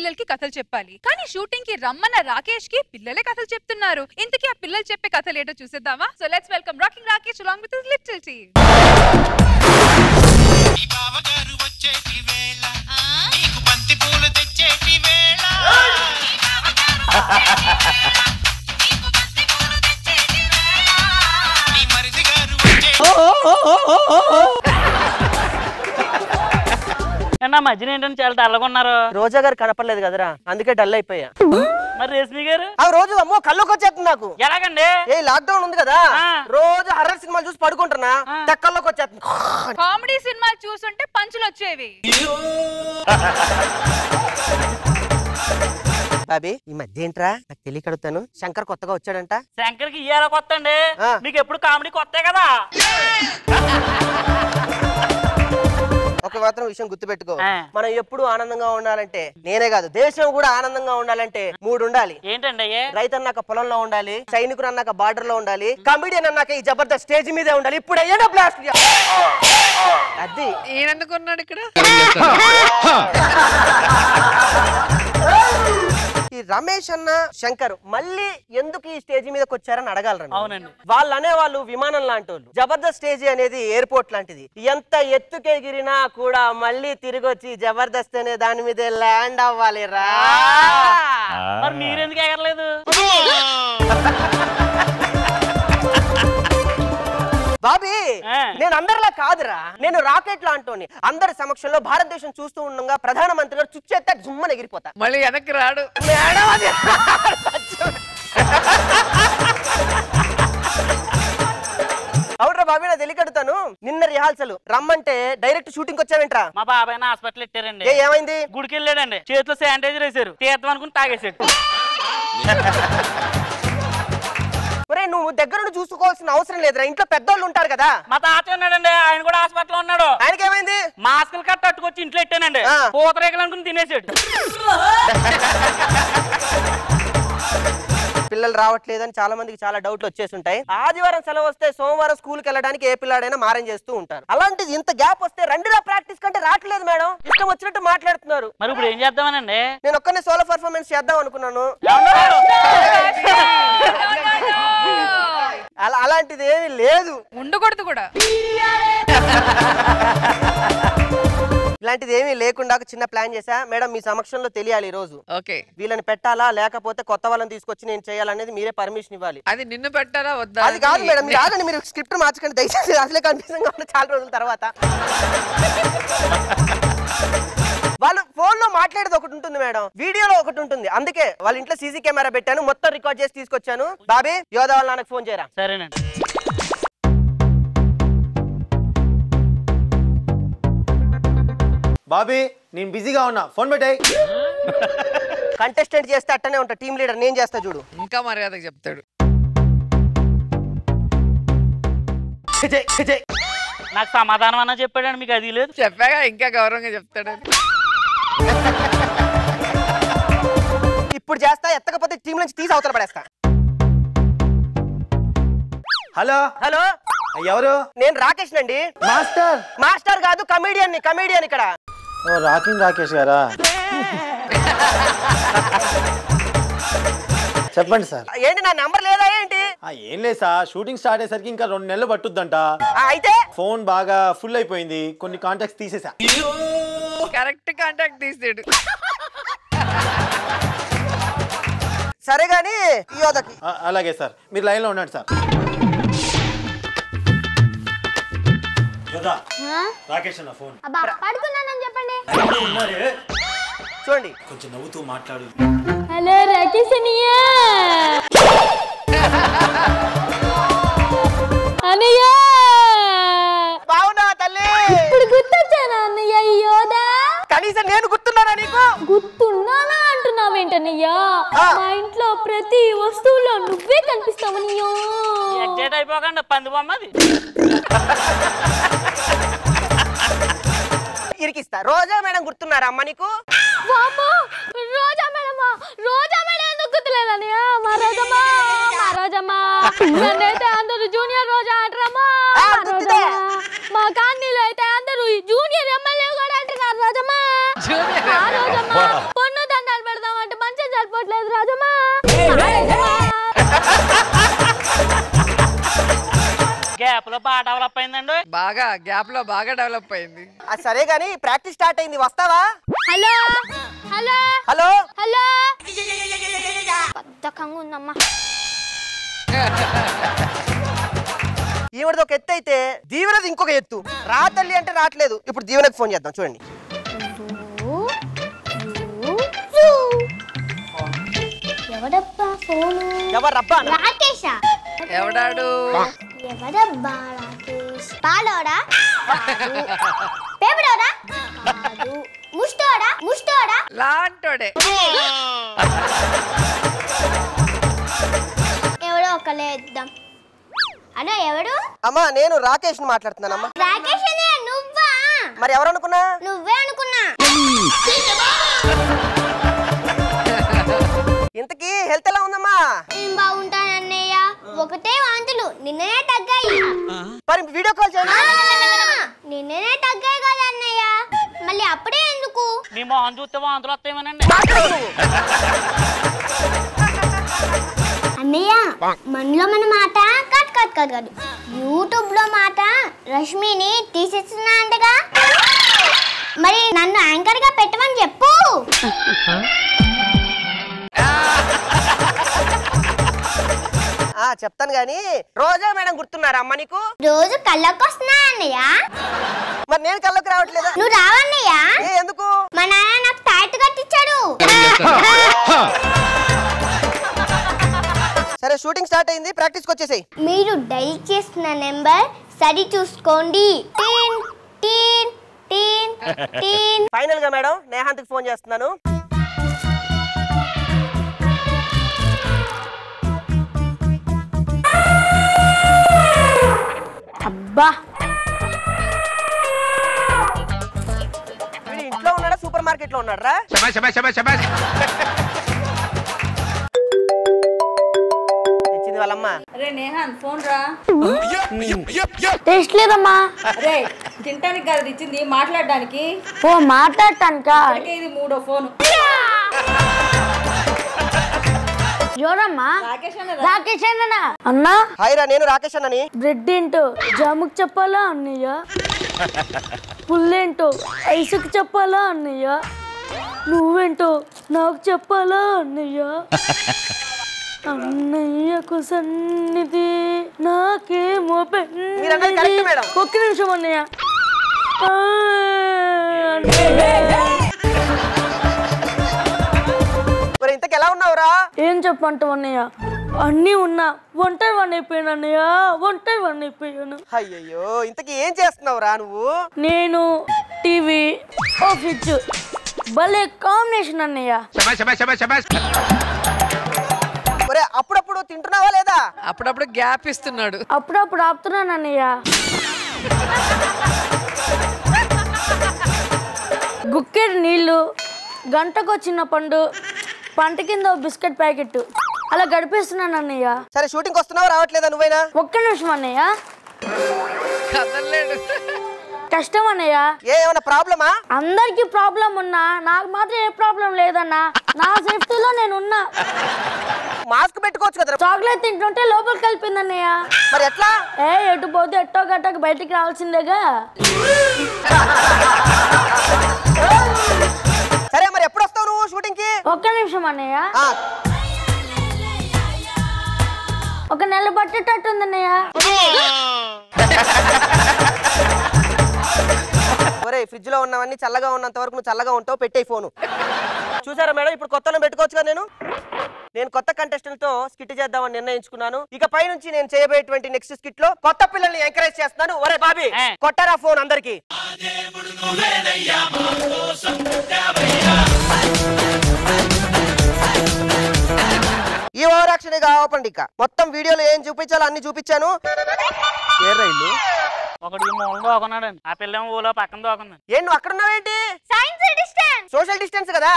పిల్లలకి కథలు చెప్పాలి. కానీ షూటింగ్ కి రమ్మన్న రాకేష్ కి పిల్లలే కథలు చెప్తున్నారు. ఇంతకీ ఆ పిల్లలు చెప్పే కథలు ఏంటో చూసేద్దామా? So let's welcome rocking Rakesh along with his little team. ఈ బావగారు వచ్చేటి వేళ నీకు బంతి పూలు తెచ్చేటి వేళ ఈ బావగారు నీకు బంతి పూలు తెచ్చేటి వేళ నీ మరిది గారు వచ్చేటి నా మధ్యన ఏంటని చాలా డల్గా ఉన్నారు. రోజా గారు కనపడలేదు కదరా, అందుకే డల్ అయిపోయా. మరి రేష్మి గారు ఆ రోజు అమ్మో కళ్ళకి వచ్చేస్తుంది నాకు. ఎలాగండి? ఏ లాక్డౌన్ ఉంది కదా, రోజు హర్రర్ సినిమాలు చూసి పడుకుంటున్నా, తెక్కల్లోకి వచ్చేస్తుంది. కామెడీ సినిమాలు చూస్తుంటే పంచులు వచ్చేవి. బాబీ ఈ మధ్య ఏంట్రా నాకు తెలియకడుగుతాను, శంకర్ కొత్తగా వచ్చాడంట. శంకర్కి ఇయ్యాల కొత్త అండి, మీకు ఎప్పుడు కామెడీ కొత్తే కదా. ఒక మాత్రం విషయం గుర్తుపెట్టుకో, మనం ఎప్పుడు ఆనందంగా ఉండాలంటే, నేనే కాదు దేశం కూడా ఆనందంగా ఉండాలంటే 3 ఉండాలి. ఏంటండి? రైతు అన్నాక పొలంలో ఉండాలి, సైనికుడు అన్నాక బార్డర్ లో ఉండాలి, కమిడియన్ అన్నాక ఈ జబర్దస్త్ స్టేజ్ మీదే ఉండాలి. ఇప్పుడు అయ్యేనా బ్లాస్ట్ అది ఏననుకున్నాడు ఇక్కడ. ఈ రమేష్ అన్న శంకర్ మళ్ళీ ఎందుకు ఈ స్టేజ్ మీదకి వచ్చారని అడగాలరా. అవునండి, వాళ్ళు అనేవాళ్ళు విమానం లాంటి వాళ్ళు. జబర్దస్త్ స్టేజ్ అనేది ఎయిర్పోర్ట్ లాంటిది, ఎంత ఎత్తుకెగిరినా కూడా మళ్ళీ తిరిగి వచ్చి జబర్దస్త్ అనే దాని మీద ల్యాండ్ అవ్వాలి రా. మరి మీరెందుకు ఎగరలేదు? బాబీ నేను అందరిలా కాదురా, నేను రాకెట్ లాంటి అందరి సమక్షంలో భారతదేశం చూస్తూ ఉండగా ప్రధానమంత్రి గారు చుచ్చేస్తే జుమ్మని ఎగిరిపోతా, మళ్ళీ వెనక్కి రాడు. అవునరా బాబీ, నా తెలియకడుతాను. నిన్న రిహార్సల్ రమ్మంటే డైరెక్ట్ షూటింగ్ వచ్చావేంట్రా? మా బాబాయ్ హాస్పిటల్ ఇట్టారండి. ఏమైంది? గుడికి వెళ్ళాడండి, చేతిలో శానిటైజర్ వేసారు, తీర్థం అనుకుని తాగేసాడు. ఒరే నువ్వు దగ్గర నుండి చూసుకోవాల్సిన అవసరం లేదురా, ఇంట్లో పెద్దోళ్ళు ఉంటారు కదా. మా తాత ఉన్నాడండి, ఆయన కూడా హాస్పిటల్ ఉన్నాడు. ఆయనకి ఏమైంది? మాస్కులు కట్ట అట్టుకొచ్చి ఇంట్లో ఇట్టానండి, పూతరేకలు అనుకుని తినేసాడు. పిల్లలు రావట్లేదని చాలా మందికి చాలా డౌట్లు వచ్చేసి ఉంటాయి. ఆదివారం సెలవు వస్తే సోమవారం స్కూల్కి వెళ్ళడానికి ఏ పిల్లాడైనా మారం చేస్తూ ఉంటారు. అలాంటిది ఇంత గ్యాప్ వస్తే రండిరా ప్రాక్టీస్ కంటే రావట్లేదు మేడం, ఇష్టం వచ్చినట్టు మాట్లాడుతున్నారు. మరి ఇప్పుడు ఏం చేద్దామనండి? నేను ఒక్కనే సోలో పర్ఫార్మెన్స్ చేద్దాం అనుకున్నాను. అలాంటిది ఏమీ లేదు, ఉండకూడదు కూడా. ఇలాంటిది ఏమీ లేకుండా చిన్న ప్లాన్ చేశా మేడం, మీ సమక్షంలో తెలియాలి ఈ రోజు. ఓకే, వీళ్ళని పెట్టాలా లేకపోతే కొత్త వాళ్ళని తీసుకొచ్చి నేను చేయాలనేది మీరే పర్మిషన్ ఇవ్వాలి. అది నిన్ను పెట్టారా వద్దా? అది కాదు మేడం, మీరు ఆగండి, మీరు స్క్రిప్ట్ మార్చకండి దయచేసి, అసలే కన్ఫ్యూజన్ గా ఉంది చాలా రోజుల తర్వాత. వాళ్ళు ఫోన్ లో మాట్లాడేది ఒకటి ఉంటుంది మేడం, వీడియోలో ఒకటి ఉంటుంది. అందుకే వాళ్ళ ఇంట్లో సీసీ కెమెరా పెట్టాను, మొత్తం రికార్డ్ చేసి తీసుకొచ్చాను. బాబీ యోధా వాళ్ళ నాన్నకు ఫోన్ చేయరా. సరేనండి. బాబీ నేను బిజీగా ఉన్నా, ఫోన్ పెట్టాయి. కంటెస్టెంట్ చేస్తే అట్టనే ఉంటా, టీమ్ లీడర్ నేను చేస్తా చూడు. ఇంకా మర్యాదగా చెప్తాడు. నాకు సమాధానం అన్నా చెప్పాడండి, మీకు అది లేదు. చెప్పాగా ఇంకా గౌరవంగా చెప్తాడు. ఇప్పుడు చేస్తా, ఎత్తకపోతే టీం నుంచి తీసి అవతల పడేస్తా. హలో హలో, ఎవరు? నేను రాకేష్ నండి. మాస్టర్? మాస్టర్ కాదు, కమీడియన్ ని. కమీడియన్ ఇక్కడ. ఓ రాకింగ్ రాకేష్ గారా? చెప్పండి సార్. ఏంటి నా నంబర్ లేదా ఏంటి? ఏం లేదు సార్, షూటింగ్ స్టార్ట్ అయ్యేసరికి ఇంకా 2 నెలలు పట్టుద్దంట. అయితే ఫోన్ బాగా ఫుల్ అయిపోయింది, కొన్ని కాంటాక్ట్స్ తీసేసా. కరెక్ట్ కాంటాక్ట్ తీసాడు. సరే గాని యోధకి. అలాగే సార్, మీరు లైన్ లో ఉండండి సార్. రాకేష్ అన్న ఫోన్. పడుకున్నానని చెప్పండి. చూడండి కొంచెం నవ్వుతూ మాట్లాడు. హలో రాకేష్ అన్నయ్య. అన్నయ్య బావునా తల్లి? ఇప్పుడు గుర్తొచ్చానా అన్నయ్య? యోధా కనీసం నేను గుర్తున్నానా నీకు? గుర్తున్నానా అంటున్నావేంటన్నయ్యా? మా ఇంట్లో ప్రతి వస్తువులో నువ్వే కనిపిస్తావన్నయ్యో. ఎగ్జైట్ అయిపోకండి, పంది బొమ్మది. ఇరికిస్తా. రోజా మేడం గుర్తున్నారా అమ్మ నీకు? రోజా మేడమా? రోజా మేడం ఎందుకు గుర్తులేదన్నయ్య? మా రోజమ్మా, మా రోజమ్మా. నన్నైతే అందరూ జూనియర్ రోజా అంటారమ్మా. మా కాలనీలో అయితే అందరూ జూనియర్ ఎమ్మెల్యే కూడా అంటున్నారు రోజమ్మా. రోజమ్మా పొన్ను దండాలు గ్యాప్ లో బాగా డెవలప్ అయిందండి. బాగా గ్యాప్ లో బాగా డెవలప్ అయింది. సరే గానీ ప్రాక్టీస్ స్టార్ట్ అయింది, వస్తావా? హలో హలో హలో హలో బద్ధకంగా ఉందమ్మా. ఈవిడది ఒక ఎత్తు అయితే దీవెనది ఇంకొక ఎత్తు. రా తల్లి అంటే రావట్లేదు. ఇప్పుడు దీవెనకు ఫోన్ చేద్దాం, చూడండి. ఎవడబ్బా ఫోను? ఎవరబ్బా? రాకేషా? ఎవడాడు? ఎవడబ్బా రాకేష్? పాలోడా? పేపడోడా? ముష్టోడా? ముష్టోడా? లాంటోడే. ఎవడో ఒకలే ఇద్దాం. అన్నా ఎవడు? అమ్మా నేను రాకేష్ ని మాట్లాడుతున్నానమ్మా. రాకేష్ అనే నువ్వా? మరి ఎవరు అనుకున్నా? నువ్వే అనుకున్నా. ఇంతకీ హెల్త్ ఎలా ఉందమ్మా? ఏం బాగుంటానన్నయ్య, ఒకటే వాంతులు నిన్ననే తగ్గాయి. మరి వీడియో కాల్ చేయనా? నిన్ననే తగ్గాయి కదా అన్నయ్య, మళ్ళీ అప్పుడే ఎందుకు? నీ మొహం చూస్తే వాంతులు వస్తాయేమోనండి. అన్నయ్య మనలో మన మాట కట్ కట్ కట్ కాదు, యూట్యూబ్ లో మాట రష్మిని తీసేస్తున్నా అంటగా, మరి నన్ను యాంకర్ గా పెట్టమని చెప్పు. చెప్తాను గాని, రోజా మేడం గుర్తున్నారా అమ్మ నీకు? రోజు కళ్ళకి వస్తున్నా అన్నయ్య. మరి నేను కళ్ళకి రావట్లేదా? నువ్వు రావన్నయ్య. ఎందుకు? మా నాన్న నాకు టైట్ కట్టించాడు. సరే షూటింగ్ స్టార్ట్ అయింది, ప్రాక్టీస్ కి వచ్చేసేయ్. మీరు డైల్ చేసిన నెంబర్ సరి చూసుకోండి. ఫైనల్ గా మేడం నేహాంత్ కి ఫోన్ చేస్తున్నాను. అబ్బా వీడు ఇంట్లో ఉన్నాడా సూపర్ మార్కెట్ లో ఉన్నాడా? ఇచ్చింది వాళ్ళమ్మ. అరే నేహాన్ ఫోన్ రా. టెస్ట్ లేదమ్మా. అరే తింటానికి కాదు ఇచ్చింది, మాట్లాడడానికి. ఓ మాట్లాడటానికా? ఇది మూడో ఫోన్. ఎవరమ్మా? రాకేష్ అన్న. అన్నా హాయ్ రా, నేను రాకేష్ అన్నని. బ్రెడ్ ఏంటో జాముకు చెప్పాలా అన్నయ్య? పుల్లేంటో ఐసుకు చెప్పాలా అన్నయ్య? నువ్వేంటో నాకు చెప్పాలా అన్నయ్య? అన్నయ్యకు సన్నిధి నాకేమో పెన్నిధి. ఒక్క నిమిషం అన్నయ్య. ఇంతకు ఎలా ఉన్నావురా? ఏం చెప్పంటావు అన్నయ్య? అన్నీ ఉన్నా ఒంటరి వన్ అయిపోయాను అన్నయ్య, ఒంటరి వన్ అయిపోయాను. అయ్యయ్యో ఇంతకీ ఏం చేస్తున్నావురా నువ్వు? నేను టీవీ ఓ ఫ్రిడ్జ్ భలే కాంబినేషన్ అన్నయ్య. ఒరే అప్పుడప్పుడు తింటున్నావా లేదా? అప్పుడప్పుడు గ్యాప్ ఇస్తున్నాడు. అప్పుడప్పుడు ఆపుతున్నాను అన్నయ్య. గుక్కెడు నీళ్ళు, గంటకు చిన్న పండు, పంట కింద బిస్కెట్ ప్యాకెట్, అలా గడిపేస్తున్నాను అన్నయ్య. సరే షూటింగ్ వస్తున్నావా రావట్లేదా నువ్వైనా? ఒక్క నిమిషం అన్నయ్య. కదలలేడు. కష్టం అన్నయ్య. ఏమైనా ప్రాబ్లమా? అందరికి ప్రాబ్లం ఉన్నా నాకు మాత్రం ఏ ప్రాబ్లం లేదన్నా. నా సేఫ్టీలో నేను ఉన్నా. మాస్క్ పెట్టుకోవచ్చు కదా. చాక్లెట్ తింటుంటే లోపలికి కలిపింది అన్నయ్య. మరి ఎట్లా? ఎటు పోతే ఎట్టో గట్టకు బయటికి రావాల్సిందేగా. సరే మరి ఎప్పుడు వస్తావు నువ్వు షూటింగ్ కి? ఒక్క నిమిషం అన్నయ్య. ఒక నెల పట్టేటట్టుంది అన్నయ్య. ఒరే ఫ్రిడ్జ్ లో ఉన్నవన్నీ చల్లగా ఉన్నంత వరకు నువ్వు చల్లగా ఉంటావు, పెట్టే ఫోను. చూసారా మేడం, ఇప్పుడు కొత్తలో పెట్టుకోవచ్చుగా. నేను కొత్త కంటెస్టెంట్ తో స్కిట్ చేద్దామని నిర్ణయించుకున్నాను. ఇక పై నుంచి నేను చేయబోయేటువంటి నెక్స్ట్ స్కిట్ లో కొత్త పిల్లల్ని ఎంకరేజ్ చేస్తున్నాను. ఒరే బాబీ కొట్టరా ఫోన్ అందరికి. ఈ ఓవర్ యాక్షన్ కావపండి. ఇక మొత్తం వీడియోలో ఏం చూపించాలో అన్ని చూపించాను. ఏ రైలు ఒకటి మూలం దోకున్నాడండి, ఆ పిల్ల ఊలో పక్కన దోకున్నాడు. ఏం నువ్వు అక్కడ ఉన్నావేంటి? సోషల్ డిస్టెన్స్ కదా.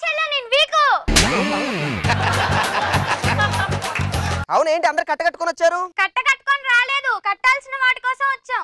అవును ఏంటి అందరు కట్ట కట్టుకొని వచ్చారు? కట్ట కట్టుకొని రాలేదు, కట్టాల్సిన వాటి కోసం వచ్చాం.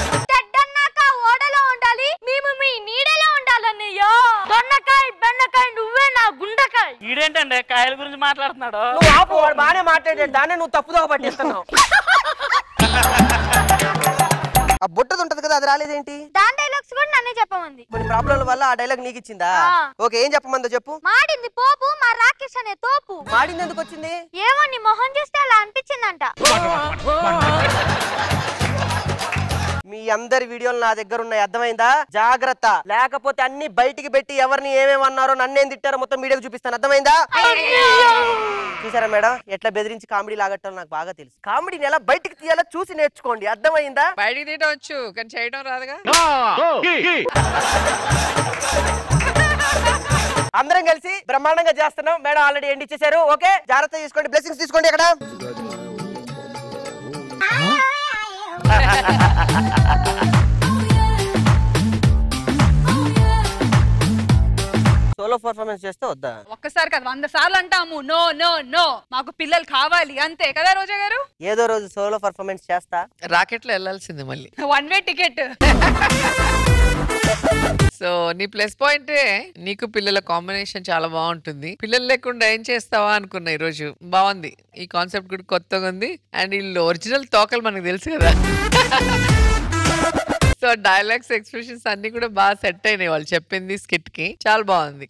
ఓడలో ఉండాలి, మేము మీ నీడలో ఉండాలన్నయ్యో. దొన్నకాయ బెండకాయ మాట్లాడుతున్నాడు. నువ్వు ఆపు, వాడు బాగానే మాట్లాడాడు, దాన్ని నువ్వు తప్పుదోవ పట్టిస్తున్నావు. ఆ బుట్టది ఉంటది కదా, అది రాలేదేంటి? దాని డైలాగ్స్ కూడా నన్నే చెప్పమంది. కొన్ని ప్రాబ్లం వల్ల ఆ డైలాగ్ నీకు ఇచ్చిందా? ఓకే, ఏం చెప్పమందో చెప్పు. మాడింది పోపు, మా రాకేష్ అనే తోపు. మాడింది ఎందుకు వచ్చింది? ఏమో నీ మొహం చూస్తే అలా అనిపించిందంట. మీ అందరి వీడియోలు నా దగ్గర ఉన్నాయి, అర్థమైందా? జాగ్రత్త, లేకపోతే అన్ని బయటికి పెట్టి ఎవరిని ఏమేమి అన్నారో నన్నేం తిట్టారో మొత్తం మీడియాకు చూపిస్తాను, అర్థమైందా? చూసారా మేడం, ఎట్లా బెదిరించి కామెడీ లాగట్టో నాకు బాగా తెలుసు. కామెడీని ఎలా బయటికి తీయాలో చూసి నేర్చుకోండి, అర్థమైందా? బయటికి తీయవచ్చు కానీ చేయడం రాదుగా. అందరం కలిసి బ్రహ్మాండంగా చేస్తున్నాం. మేడం ఆల్రెడీ ఎండ్ ఇచ్చేసారు. ఓకే, జాగ్రత్త తీసుకోండి, బ్లెస్సింగ్స్ తీసుకోండి. అక్కడ సోలో పర్ఫార్మెన్స్ చేస్తే వద్దా? ఒక్కసారి కదా 100 సార్లు అంటాము నో నో నో, మాకు పిల్లలు కావాలి అంతే కదా రోజా గారు. ఏదో రోజు సోలో పర్ఫార్మెన్స్ చేస్తా. రాకెట్ లో వెళ్ళాల్సింది మళ్ళీ, 1 వే టికెట్. సో నీ ప్లస్ పాయింట్ నీకు పిల్లల కాంబినేషన్ చాలా బాగుంటుంది. పిల్లలు లేకుండా ఏం చేస్తావా అనుకున్నా, ఈ రోజు బాగుంది. ఈ కాన్సెప్ట్ కూడా కొత్తగా ఉంది. అండ్ వీళ్ళు ఒరిజినల్ తోకలు మనకు తెలుసు కదా. సో డైలాగ్స్, ఎక్స్ప్రెషన్స్ అన్ని కూడా బాగా సెట్ అయినాయి. వాళ్ళు చెప్పింది స్కిట్ కి చాలా బాగుంది.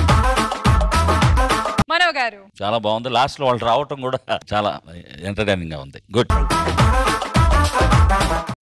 మనో గారు చాలా బాగుంది. లాస్ట్ లో వాళ్ళు రావటం కూడా చాలా ఎంటర్టైనింగ్ గా ఉంది. గుడ్.